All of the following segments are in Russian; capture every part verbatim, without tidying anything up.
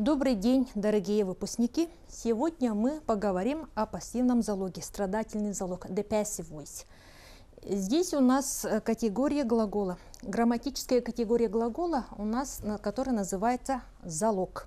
Добрый день, дорогие выпускники! Сегодня мы поговорим о пассивном залоге, страдательный залог, the passive voice. Здесь у нас категория глагола, грамматическая категория глагола у нас, которая называется залог.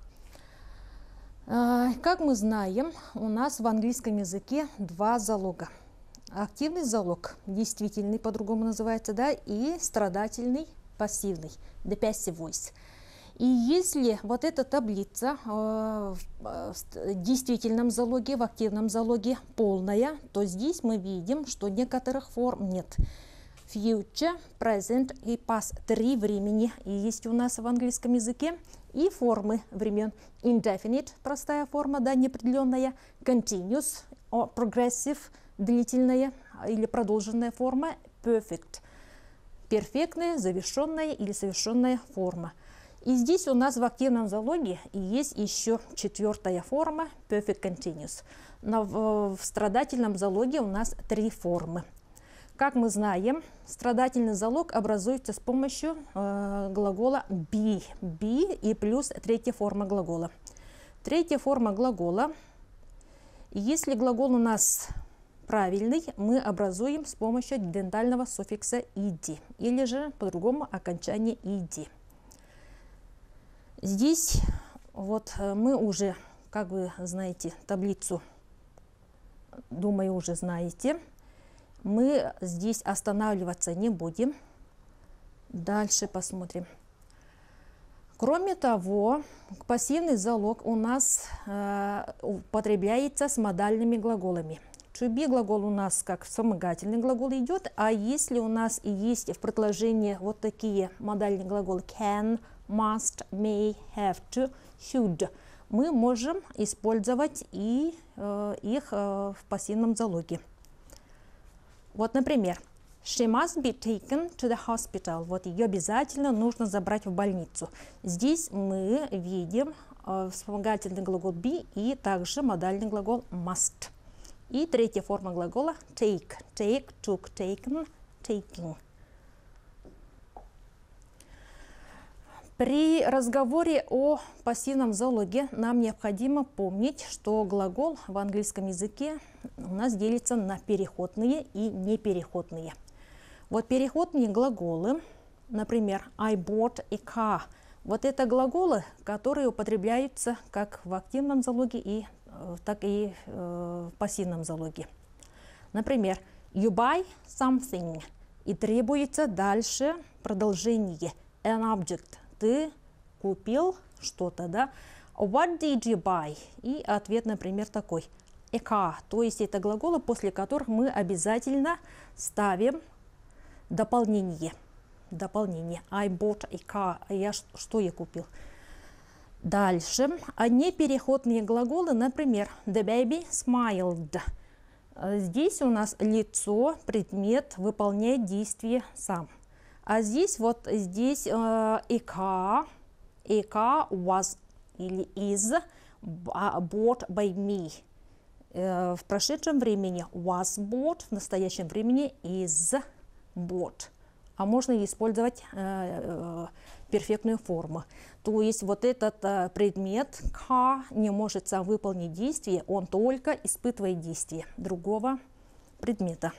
Как мы знаем, у нас в английском языке два залога. Активный залог, действительный по-другому называется, да, и страдательный, пассивный, the passive voice. И если вот эта таблица э, в действительном залоге, в активном залоге полная, то здесь мы видим, что некоторых форм нет. Future, present и past. Три времени есть у нас в английском языке. И формы времен. Indefinite, простая форма, да, неопределенная. Continuous, progressive, длительная или продолженная форма. Perfect, перфектная, завершенная или совершенная форма. И здесь у нас в активном залоге есть еще четвертая форма Perfect Continuous. Но в, в страдательном залоге у нас три формы. Как мы знаем, страдательный залог образуется с помощью э, глагола be, be и плюс третья форма глагола. Третья форма глагола, если глагол у нас правильный, мы образуем с помощью дентального суффикса ed, или же по-другому окончание ed. Здесь вот мы уже, как вы знаете, таблицу, думаю, уже знаете. Мы здесь останавливаться не будем. Дальше посмотрим. Кроме того, пассивный залог у нас э, употребляется с модальными глаголами. To be глагол у нас как вспомогательный глагол идет, а если у нас и есть в предложении вот такие модальные глаголы can, must, may, have to, should, мы можем использовать и э, их э, в пассивном залоге. Вот, например, she must be taken to the hospital. Вот ее обязательно нужно забрать в больницу. Здесь мы видим э, вспомогательный глагол be и также модальный глагол must. И третья форма глагола take. Take, took, taken, taking. При разговоре о пассивном залоге нам необходимо помнить, что глагол в английском языке у нас делится на переходные и непереходные. Вот переходные глаголы, например, I bought a car. Вот это глаголы, которые употребляются как в активном залоге, и, так и э, в пассивном залоге. Например, you buy something. И требуется дальше продолжение. An object. Ты купил что-то, да? What did you buy? И ответ, например, такой. A car. То есть это глаголы, после которых мы обязательно ставим дополнение. Дополнение. I bought a car. Я, что я купил? Дальше. А непереходные глаголы, например, the baby smiled. Здесь у нас лицо, предмет выполняет действие сам. А здесь вот здесь э, a car, a car was или is bought by me. Э, в прошедшем времени was bought, в настоящем времени is bought. А можно использовать э, э, перфектную форму. То есть вот этот э, предмет car не может сам выполнить действие, он только испытывает действие другого предмета.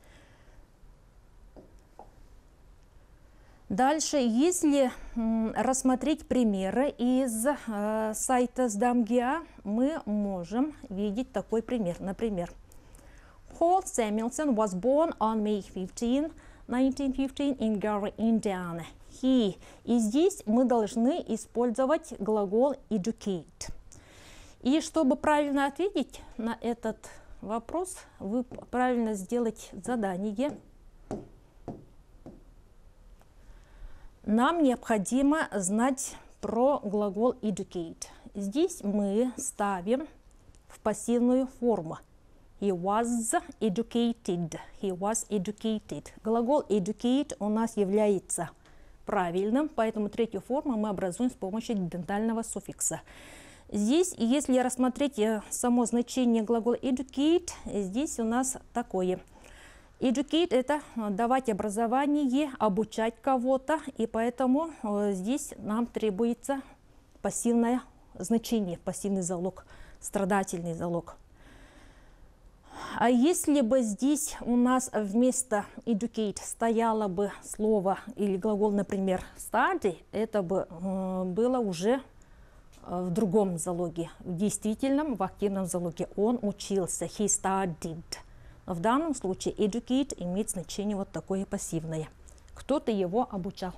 Дальше, если м, рассмотреть примеры из э, сайта Сдам.ГИА, мы можем видеть такой пример. Например, Paul Samuelson was born on May fifteenth, nineteen fifteen in Gary, Indiana. He. И здесь мы должны использовать глагол educate. И чтобы правильно ответить на этот вопрос, вы правильно сделать задание. Нам необходимо знать про глагол educate. Здесь мы ставим в пассивную форму. He was educated. He was educated. Глагол educate у нас является правильным, поэтому третью форму мы образуем с помощью дентального суффикса. Здесь, если рассмотреть само значение глагола educate, здесь у нас такое. Educate – это давать образование, обучать кого-то, и поэтому здесь нам требуется пассивная значение пассивный залог, страдательный залог. А если бы здесь у нас вместо educate стояло бы слово или глагол, например, study, это бы э, было уже в другом залоге, в действительном, в активном залоге. Он учился, he studied. Но в данном случае educate имеет значение вот такое пассивное. Кто-то его обучал.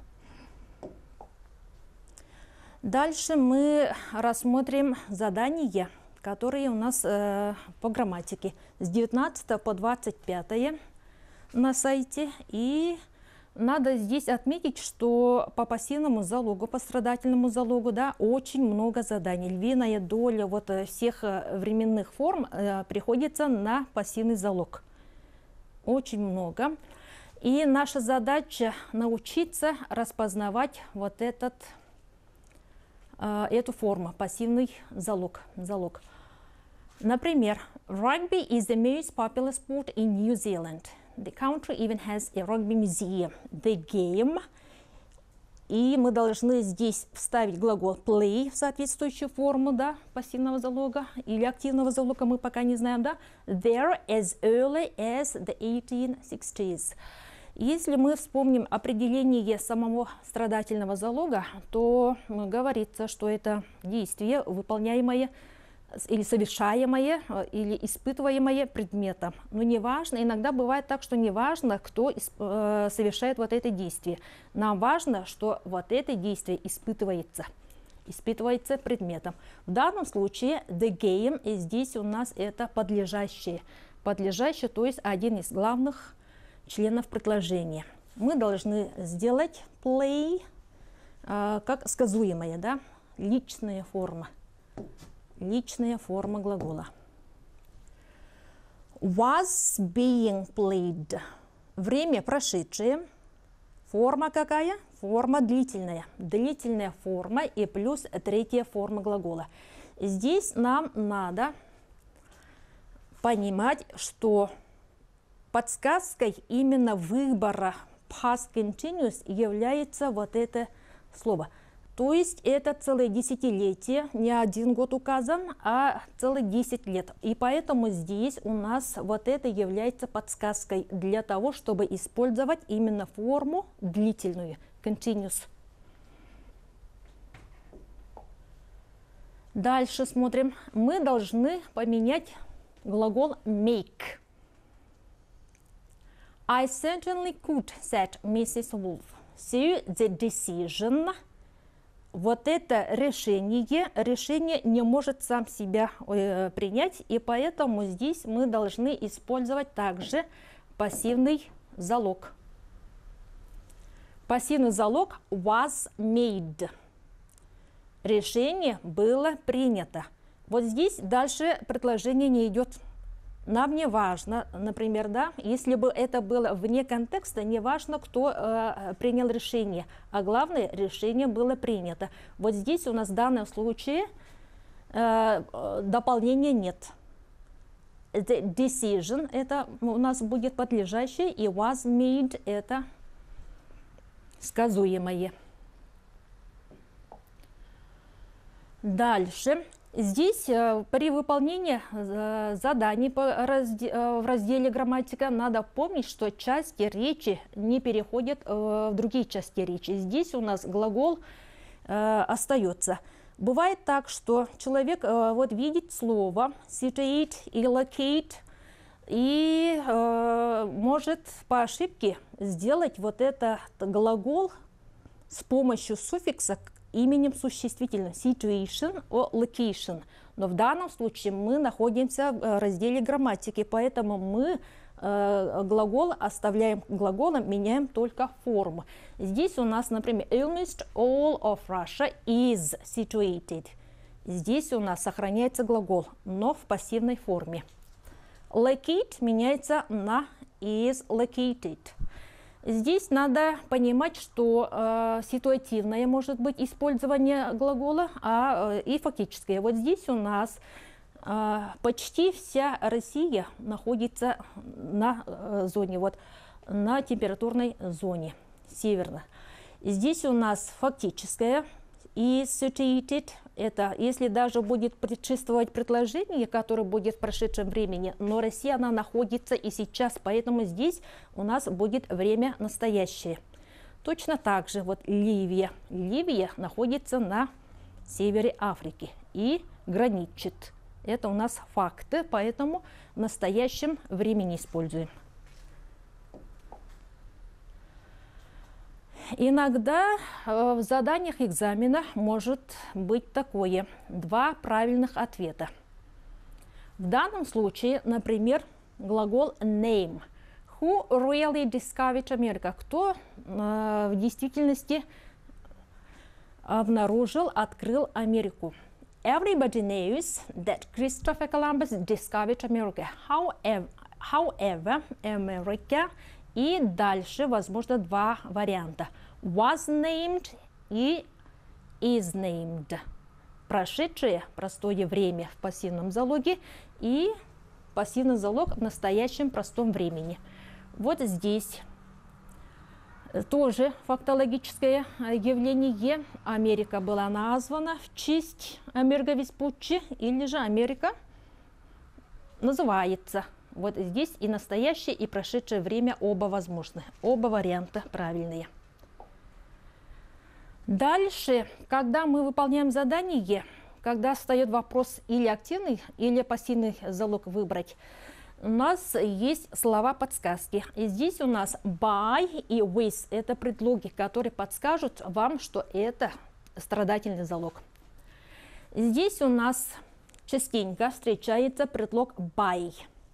Дальше мы рассмотрим задания, которые у нас э, по грамматике с девятнадцатого по двадцать пятое на сайте. И надо здесь отметить, что по пассивному залогу, по страдательному залогу, да, очень много заданий. Львиная доля вот всех временных форм э, приходится на пассивный залог. Очень много. И наша задача научиться распознавать вот этот, э, эту форму, пассивный залог. залог. Например, rugby is the most popular sport in New Zealand. The country even has a rugby museum. The game. И мы должны здесь вставить глагол play в соответствующую форму, да, пассивного залога или активного залога, мы пока не знаем, да. There as early as the eighteen sixties. Если мы вспомним определение самого страдательного залога, то говорится, что это действие, выполняемое или совершаемое, или испытываемое предметом. Но неважно, иногда бывает так, что неважно, кто э, совершает вот это действие. Нам важно, что вот это действие испытывается. Испытывается предметом. В данном случае the game, и здесь у нас это подлежащее. Подлежащее, то есть один из главных членов предложения. Мы должны сделать play э, как сказуемое, да, личная форма. Личная форма глагола. Was being played. Время прошедшее. Форма какая? Форма длительная. Длительная форма и плюс третья форма глагола. Здесь нам надо понимать, что подсказкой именно выбора past continuous является вот это слово. То есть это целое десятилетие, не один год указан, а целых десять лет. И поэтому здесь у нас вот это является подсказкой для того, чтобы использовать именно форму длительную, continuous. Дальше смотрим. Мы должны поменять глагол make. I certainly could, said миссис Wolf. So the decision. Вот это решение, решение не может сам себя э, принять, и поэтому здесь мы должны использовать также пассивный залог. Пассивный залог was made. Решение было принято. Вот здесь дальше предложение не идет. Нам не важно, например, да, если бы это было вне контекста, не важно, кто э, принял решение, а главное, решение было принято. Вот здесь у нас в данном случае э, дополнения нет. The decision это у нас будет подлежащее, и was made это сказуемое. Дальше. Здесь э, при выполнении э, заданий по разде э, в разделе грамматика надо помнить, что части речи не переходят э, в другие части речи. Здесь у нас глагол э, остается. Бывает так, что человек э, вот видит слово situate и locate и э, может по ошибке сделать вот этот глагол с помощью суффикса именем существительным situation or location. Но в данном случае мы находимся в разделе грамматики, поэтому мы э, глагол оставляем глаголом, меняем только форму. Здесь у нас, например, almost all of Russia is situated. Здесь у нас сохраняется глагол, но в пассивной форме. Locate меняется на is located. Здесь надо понимать, что э, ситуативное может быть использование глагола, а э, и фактическое. Вот здесь у нас э, почти вся Россия находится на э, зоне, вот на температурной зоне северной. Здесь у нас фактическое is situated. Это если даже будет предшествовать предложение, которое будет в прошедшем времени, но Россия, она находится и сейчас, поэтому здесь у нас будет время настоящее. Точно так же вот Ливия. Ливия находится на севере Африки и граничит. Это у нас факты, поэтому в настоящем времени используем. Иногда в заданиях экзамена может быть такое: два правильных ответа. В данном случае, например, глагол name. Who really discovered America? Кто э, в действительности обнаружил, открыл Америку? Everybody knows that Christopher Columbus discovered America. However, however America. И дальше, возможно, два варианта. Was named и is named. Прошедшее простое время в пассивном залоге и пассивный залог в настоящем простом времени. Вот здесь тоже фактологическое явление. Америка была названа в честь Амерго Веспуччи, или же Америка называется. Вот здесь и настоящее, и прошедшее время оба возможны. Оба варианта правильные. Дальше, когда мы выполняем задание, когда встает вопрос или активный, или пассивный залог выбрать, у нас есть слова-подсказки. И здесь у нас by и with. Это предлоги, которые подскажут вам, что это страдательный залог. Здесь у нас частенько встречается предлог by.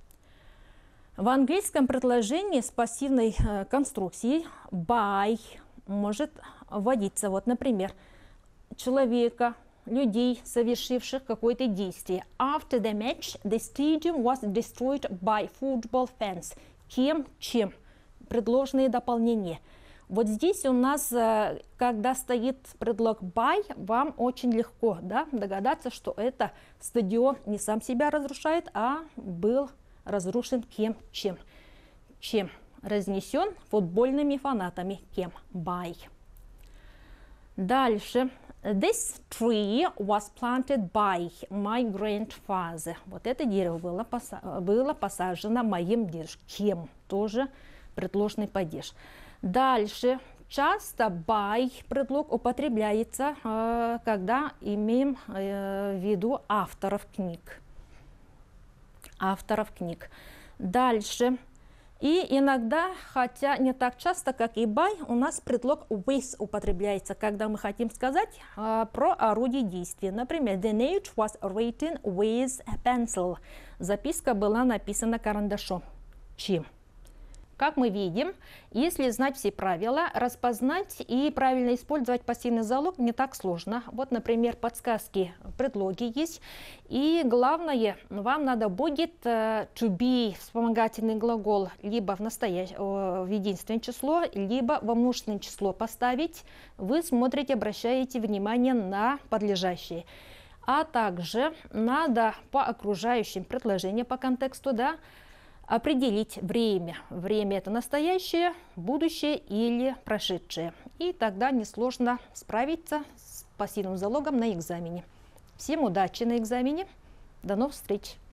В английском предложении с пассивной э, конструкцией by может вводиться, вот, например, человека, людей, совершивших какое-то действие. After the match, the stadium was destroyed by football fans. Кем, чем? Предложенные дополнения. Вот здесь у нас, э, когда стоит предлог by, вам очень легко, да, догадаться, что это стадион не сам себя разрушает, а был разрушен кем, чем. Чем? Разнесен футбольными фанатами. Кем? By. Дальше. This tree was planted by my grandfather. Вот это дерево было, поса было посажено моим дедушкой. Кем? Тоже предложенный падеж. Дальше. Часто by предлог употребляется, э, когда имеем э, в виду авторов книг. авторов книг. Дальше. И иногда, хотя не так часто, как и by, у нас предлог with употребляется, когда мы хотим сказать а, про орудие действия. Например, the note was written with a pencil. Записка была написана карандашом. Чем? Как мы видим, если знать все правила, распознать и правильно использовать пассивный залог не так сложно. Вот, например, подсказки, предлоги есть. И главное, вам надо будет uh, to be, вспомогательный глагол, либо в, настоящ... в единственное число, либо во множественное число поставить. Вы смотрите, обращаете внимание на подлежащие. А также надо по окружающим предложениям, по контексту, да, определить время. Время это настоящее, будущее или прошедшее. И тогда несложно справиться с пассивным залогом на экзамене. Всем удачи на экзамене. До новых встреч!